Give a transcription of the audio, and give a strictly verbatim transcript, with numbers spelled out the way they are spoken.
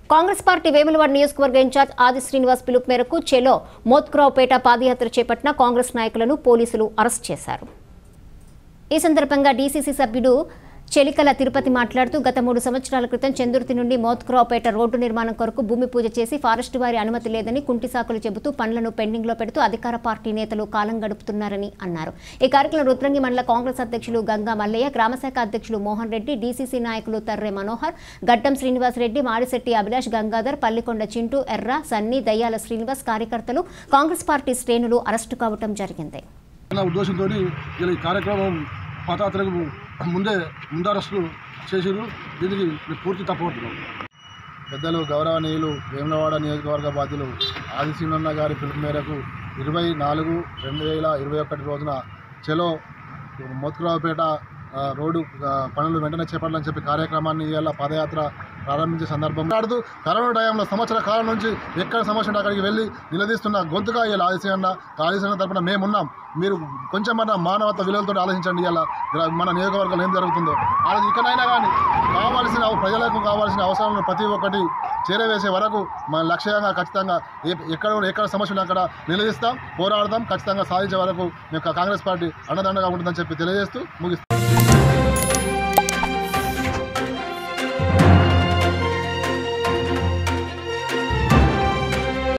Congress party Vemulawada నియోజకవర్గ incharge ఆది శ్రీనివాస్ పిలుపు మేరకు చెలో మోత్కురావుపేట పాదయాత్ర చేపట్టిన కాంగ్రెస్ నాయకులను పోలీసులు అరెస్ట్ చేశారు. ఈ సందర్భంగా డీసీసీ సభ్యుడు చెలికల తిరుపతి మాట్లాడుతూ గత మూడు సంవత్సరాల క్రితం చందుర్తి నుండి మోత్కురావుపేట రోడ్డు నిర్మాణం కొరకు భూమి పూజ చేసి ఫారెస్ట్ వారి అనుమతి లేదని కుంటి సాకులు చెబుతూ పనులను పెండింగ్ లో పెడుతూ అధికార పార్టీ నేతలు కాలం గడుపుతున్నారని అన్నారు. ఈ కార్యక్రమంలో రుద్రంగి మండల కాంగ్రెస్ అధ్యక్షులు గంగా మల్లయ్య, గ్రామశాఖ అధ్యక్షులు మోహన్ రెడ్డి, డీసీసీ నాయకులు తర్రె మనోహర్, గడ్డం శ్రీనివాస్ రెడ్డి, మాడిశెట్టి అభిలాష్, గంగాధర్, పల్లికొండ చింటూ, ఎర్ర, సన్ని, దయ్యాల శ్రీనివాస్ కార్యకర్తలు కాంగ్రెస్ పార్టీ శ్రేణులు అరెస్టు కావడం జరిగింది. పాదయాత్రకు ముందే ముందరస్టు చేసిరు. దీనికి పూర్తి తప్పవుతున్నాం. పెద్దలు గౌరవనీయులు వేములవాడ నియోజకవర్గ బాధ్యులు ఆది శ్రీనన్న గారి పిలుపు మేరకు ఇరవై నాలుగు రెండు వేల ఇరవై ఒకటి రోజున చెలో మోత్కురావుపేట రోడ్డు పనులు వెంటనే చేపట్టాలని చెప్పి కార్యక్రమాన్ని ఇవాళ పాదయాత్ర ప్రారంభించే సందర్భం ఆడుతూ కరోనా టైంలో సంవత్సర కాలం నుంచి ఎక్కడ సమస్య ఉంటే అక్కడికి వెళ్ళి నిలదీస్తున్న గొంతుగా ఇలా ఆదిశీన్న ఆదిశీన్న తరపున మేమున్నాం. మీరు కొంచెం మన మానవత్వ విలువలతో ఆలోచించండి. ఇలా మన నియోజకవర్గంలో ఏం జరుగుతుందో అది ఇకనైనా కానీ కావాల్సిన ప్రజలకు కావాల్సిన అవసరాలను ప్రతి ఒక్కటి చేరవేసే వరకు మన లక్ష్యంగా ఖచ్చితంగా ఎక్కడ ఎక్కడ సమస్య ఉన్నా అక్కడ నిలదీస్తాం, పోరాడతాం. ఖచ్చితంగా సాధించే వరకు మేము కాంగ్రెస్ పార్టీ అండదండగా ఉంటుందని చెప్పి తెలియజేస్తూ ముగిస్తాం.